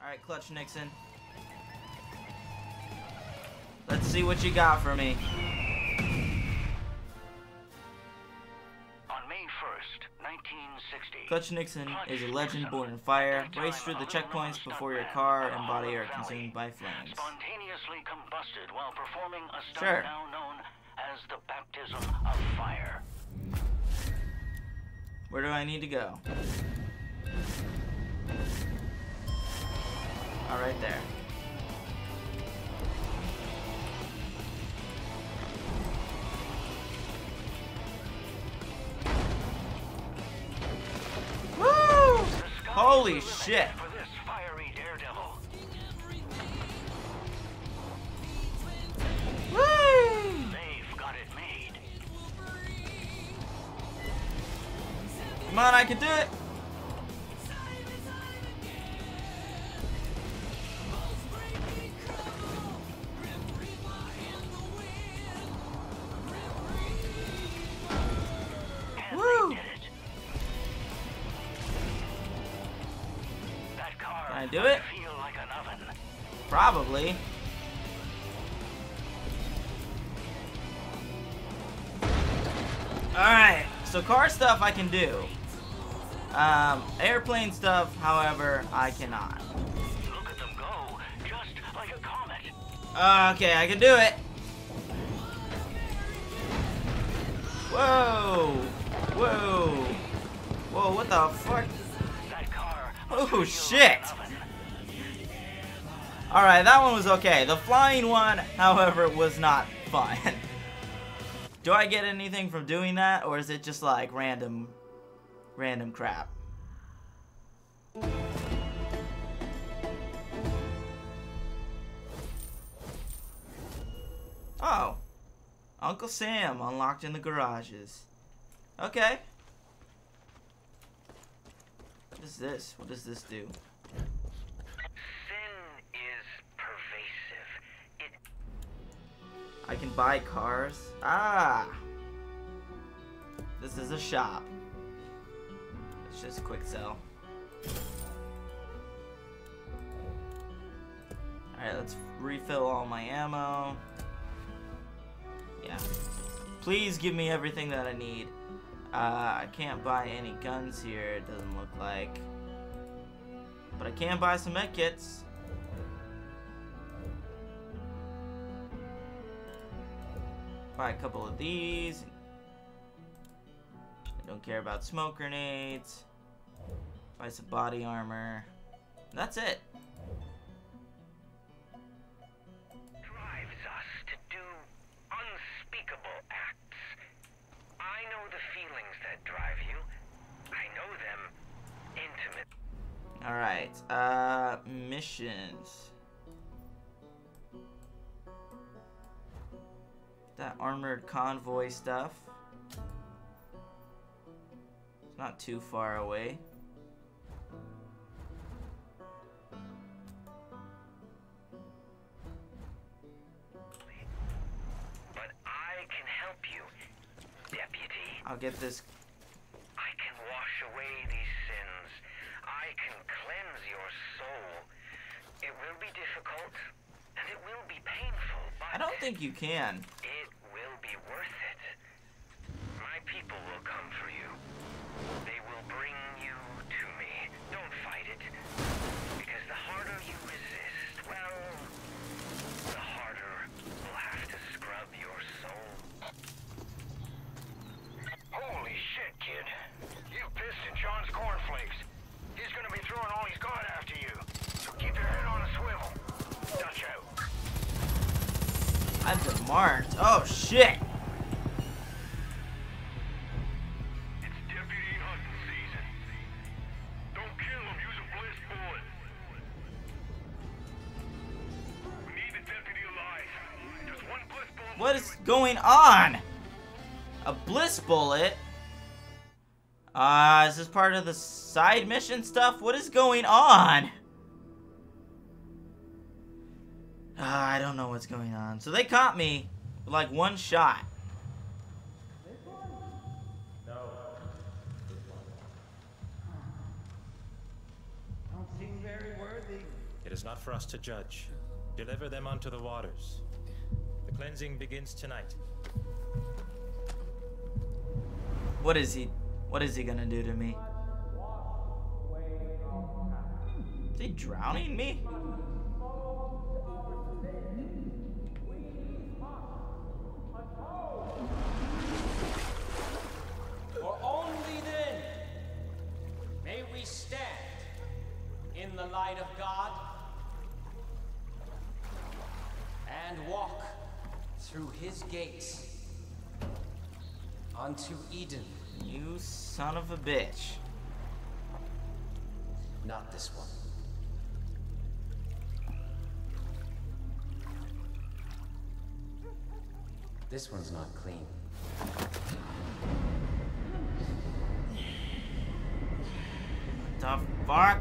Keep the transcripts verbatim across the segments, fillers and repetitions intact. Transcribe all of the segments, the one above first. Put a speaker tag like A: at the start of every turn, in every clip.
A: Alright, Clutch Nixon. Let's see what you got for me.
B: On May first, nineteen sixty,
A: Clutch Nixon is a legend born in fire. Race through the checkpoints before your car and body are consumed by flames.
B: spontaneously combusted while performing a stunt
A: Sure.
B: now known as the baptism of fire.
A: Where do I need to go? All right there. Woo! Holy shit!
B: For this fiery daredevil.
A: Woo!
B: They've got it made.
A: Come on, I can do it!
B: And
A: Woo!
B: they did it. That car
A: Can I do it?
B: feel like an oven.
A: Probably. Alright, so car stuff I can do. Um, airplane stuff, however, I cannot.
B: Look at them go, just like a comet.
A: Okay, I can do it. Whoa! Whoa! Whoa, what the fuck?
B: That car
A: Oh,
B: feel
A: shit.
B: like an oven.
A: Alright, that one was okay. The flying one, however, was not fun. Do I get anything from doing that, or is it just like random, random crap? Oh. Uncle Sam unlocked in the garages. Okay. What is this? What does this do?
B: Sin is pervasive. It
A: I can buy cars. Ah! This is a shop. It's just quick sell. Alright, let's refill all my ammo. Yeah. Please give me everything that I need. Uh, I can't buy any guns here, it doesn't look like. But I can buy some med kits. Buy a couple of these. I don't care about smoke grenades. Buy some body armor. That's it.
B: drives us to do unspeakable acts. I know the feelings that drive you. I know them intimate.
A: Alright, uh, missions. That armored convoy stuff. It's not too far away.
B: But I can help you, deputy.
A: I'll get this.
B: I can wash away these sins. I can cleanse your soul. It will be difficult, and it will be painful, but
A: I don't think you can.
B: it will be worth it. My people will come for you. They will bring you to me. Don't fight it. Because the harder you resist, well, the harder we'll have to scrub your soul. Holy shit, kid. You pissed in John's cornflakes. He's gonna be throwing all he's got after you. So keep your head on a swivel. Dutch out.
A: I've been marked. Oh shit!
B: It's deputy hunting season. Don't kill him, use a bliss bullet. We need the deputy alive. Just one bliss bullet.
A: What is going on? A bliss bullet? Uh, is this part of the side mission stuff? What is going on? Uh, I don't know what's going on. So they caught me with like one shot.
C: Don't seem very worthy. It is not for us to judge. Deliver them unto the waters. The cleansing begins tonight.
A: What is he? What is he gonna do to me? Is he drowning me?
D: For only then may we stand in the light of God and walk through his gates unto Eden.
A: You son of a bitch.
D: Not this one. This one's not clean.
A: The fuck?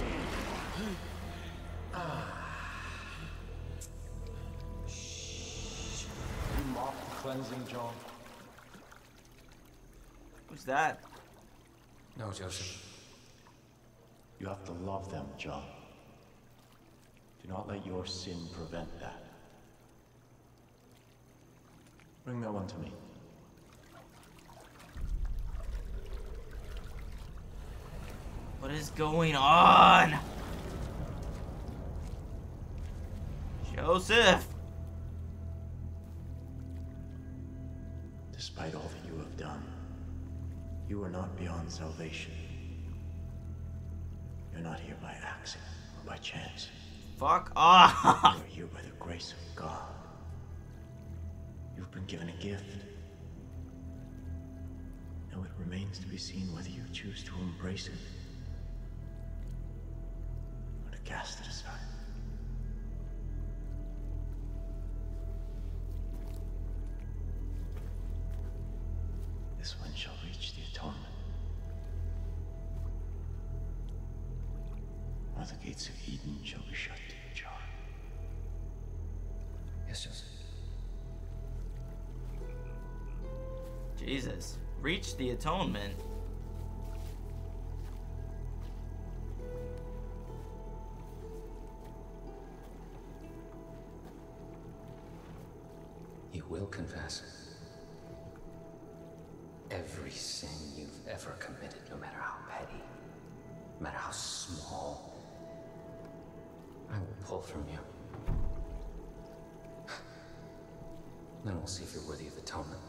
D: Shh. You mock the cleansing, John?
A: Who's that?
D: No, Joseph.
E: You have to love them, John. Do not let your sin prevent that. Bring that one to me.
A: What is going on? Joseph!
E: Despite all that you have done, you are not beyond salvation. You're not here by accident or by chance.
A: Fuck off!
E: You are here by the grace of God. You've been given a gift. Now it remains to be seen whether you choose to embrace it or to cast it aside. This one shall reach the atonement. Or the gates of Eden shall be shut to you, John.
D: Yes, Joseph.
A: Jesus. Reach the atonement.
D: You will confess every sin you've ever committed, no matter how petty, no matter how small. I will pull from you. Then we'll see if you're worthy of atonement.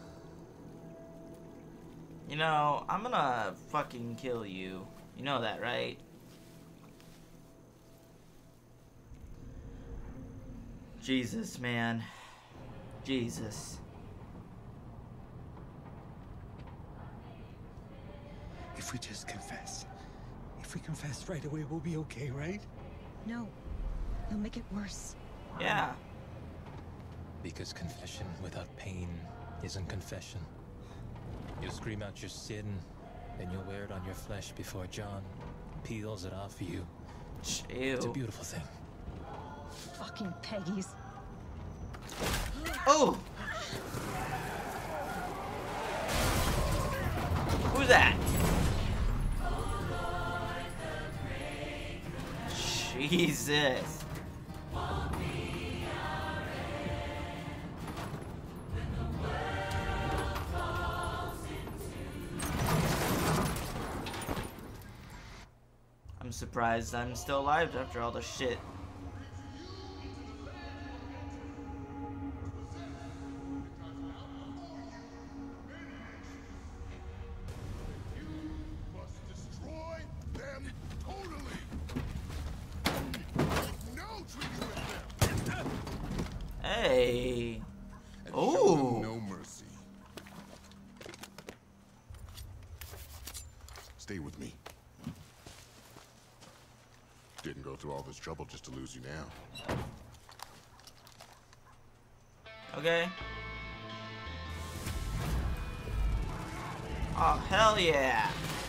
A: You know, I'm gonna fucking kill you. You know that, right? Jesus, man. Jesus.
F: If we just confess. If we confess right away, we'll be okay, right?
G: No. You'll make it worse.
A: Yeah.
C: Because confession without pain isn't confession. You'll scream out your sin, then you'll wear it on your flesh before John peels it off you.
A: Ew.
C: It's a beautiful thing.
G: Fucking Peggies.
A: Oh! Who's that? Jesus. I'm surprised I'm still alive after all the shit. Hey. Oh.
H: No mercy. Stay with me. Didn't go through all this trouble just to lose you now.
A: Okay. Oh, hell yeah.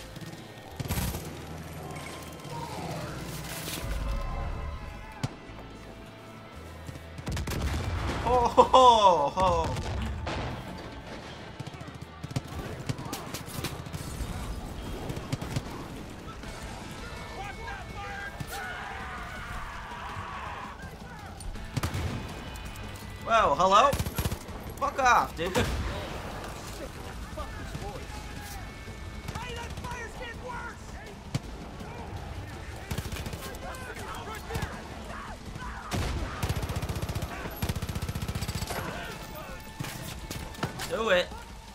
A: Oh, ho, ho, ho. Whoa, hello? Fuck off, dude. Do it.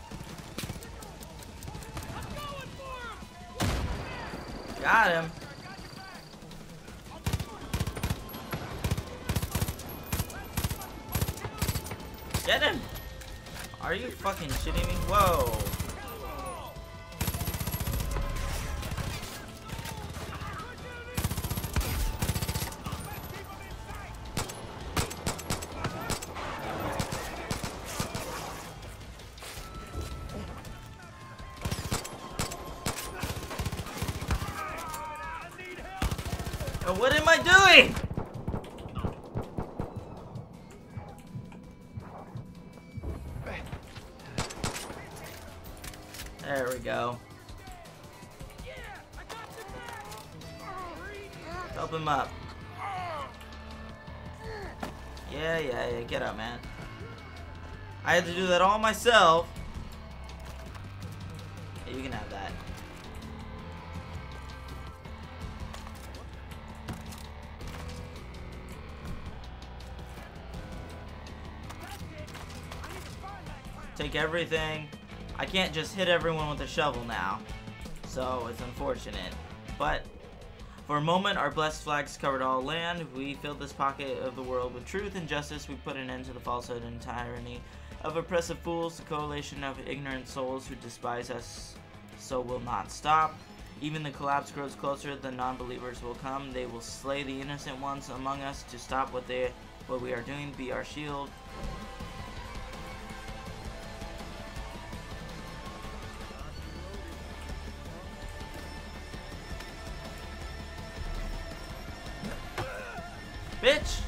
A: Got him. Get him! Are you fucking shitting me? Whoa. Oh, what am I doing? There we go. Help him up. Yeah, yeah, yeah. Get up, man. I had to do that all myself. Yeah, you can have that. Take everything. I can't just hit everyone with a shovel now, so it's unfortunate. But for a moment, our blessed flags covered all land. We filled this pocket of the world with truth and justice. We put an end to the falsehood and tyranny of oppressive fools. The coalition of ignorant souls who despise us so will not stop. Even the collapse grows closer. The non-believers will come. They will slay the innocent ones among us to stop what they, what we are doing. Be our shield. Bitch!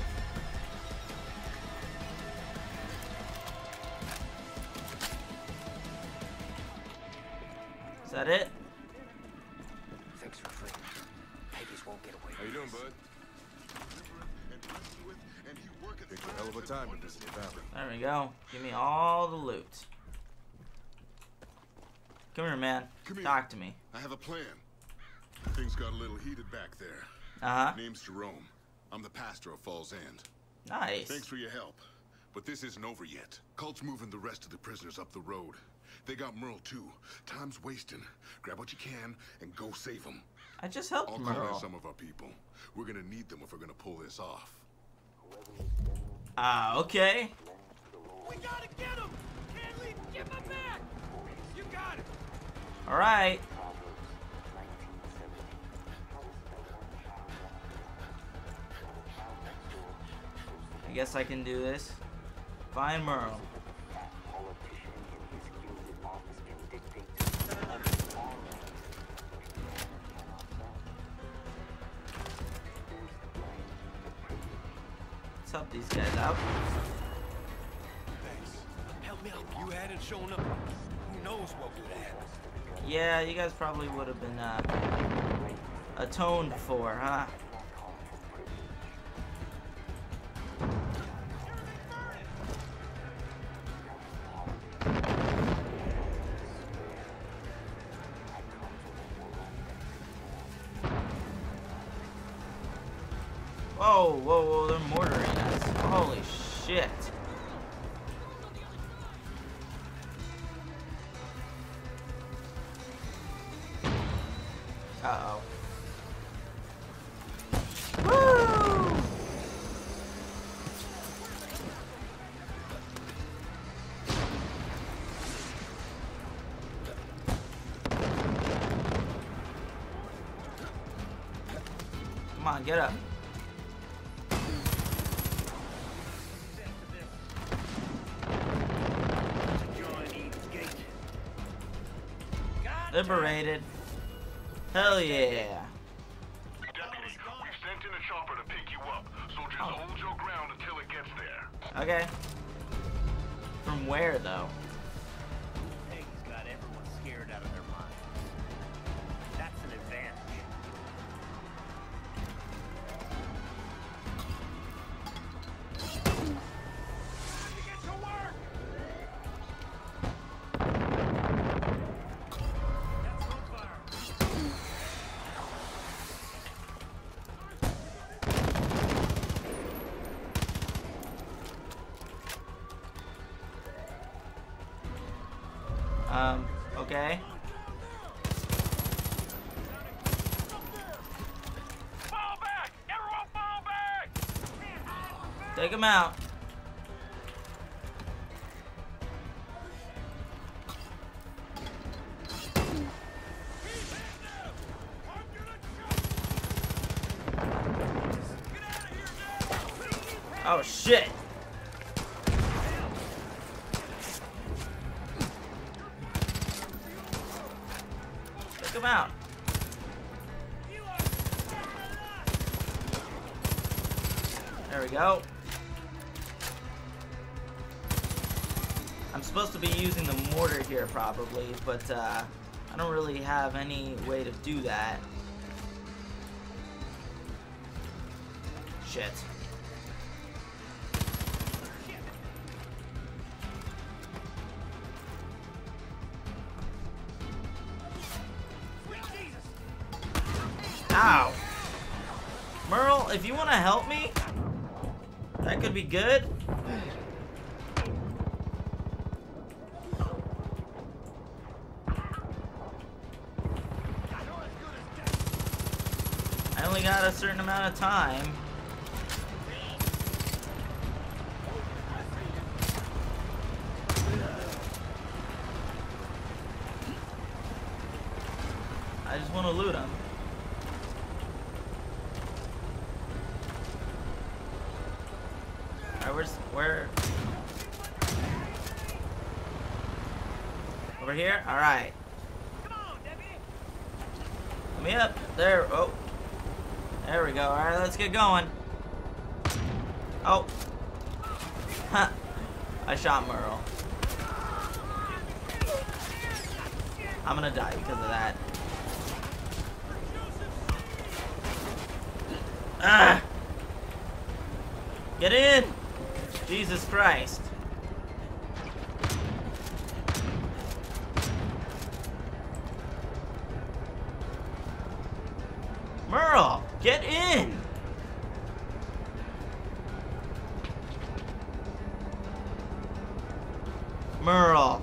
A: Is that it?
D: Thanks for free. Peggy's won't get away.
H: How you doing, bud? Takes a hell of a time to visit the valley.
A: There we go. Give me all the loot. Come here, man.
H: Come here.
A: Talk to me.
H: I have a plan. Things got a little heated back there.
A: Uh-huh.
H: Name's Jerome. I'm the pastor of Falls End.
A: Nice.
H: Thanks for your help. But this isn't over yet. Cult's moving the rest of the prisoners up the road. They got Merle too. Time's wasting. Grab what you can and go save them.
A: I just helped
H: I'll call in
A: Merle.
H: some of our people. We're gonna need them if we're gonna pull this off.
A: Ah, uh, okay.
I: We gotta get him! Can't leave! Give him back! You got it!
A: Alright. I guess I can do this. Find Merle. Let's help these guys out.
I: Thanks. Help me out. You hadn't shown up. Who knows what would have happened?
A: Yeah, you guys probably would have been uh, atoned for, huh? Whoa, whoa, whoa, they're mortaring us. Holy shit. Uh-oh. Woo! Come on, get up. Liberated. Hell yeah.
H: Deputy, we've sent in a chopper to pick you up, so just
A: Oh.
H: hold your ground until it gets there.
A: Okay. From where, though?
I: Peggy's got everyone scared out of their minds. That's an advantage.
A: Um, okay.
B: Fall back! Everyone fall back!
A: Take him out. Oh shit! Take him out. There we go. I'm supposed to be using the mortar here probably, but uh, I don't really have any way to do that. Shit. Ow. Merle, if you want to help me, that could be good. I only got a certain amount of time. I just want to loot him. Alright, where's where? Over here? Alright. Let me up. There. Oh. There we go. Alright, let's get going. Oh. Huh. I shot Merle. I'm gonna die because of that. Ah! Get in! Jesus Christ. Merle, get in! Merle.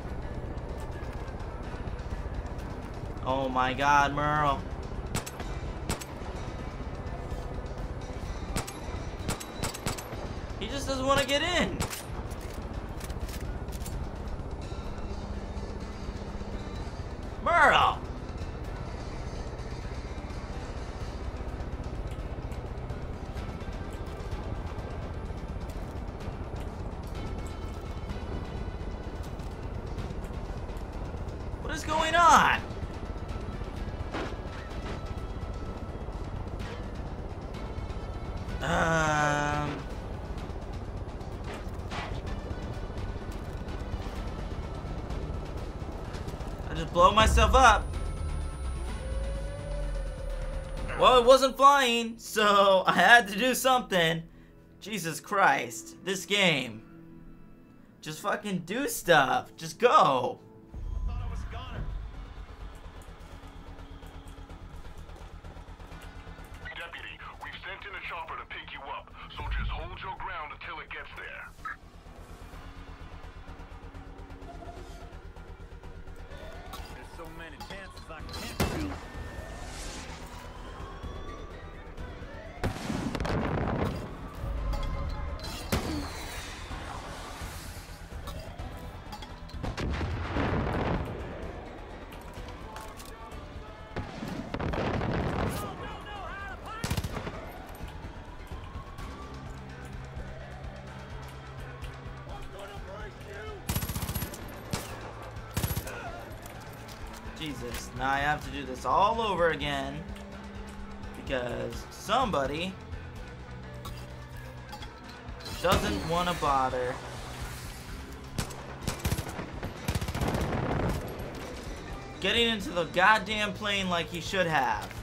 A: Oh my God, Merle. He just doesn't want to get in. Merle. What is going on? Um... I just blow myself up. Well, it wasn't flying, so I had to do something. Jesus Christ. This game. Just fucking do stuff. Just go.
H: Deputy, we've sent in a chopper to pick you up, so just hold your ground until it gets there.
I: There's so many chances I can't tell.
A: Jesus, now I have to do this all over again because somebody doesn't want to bother. Getting into the goddamn plane like he should have.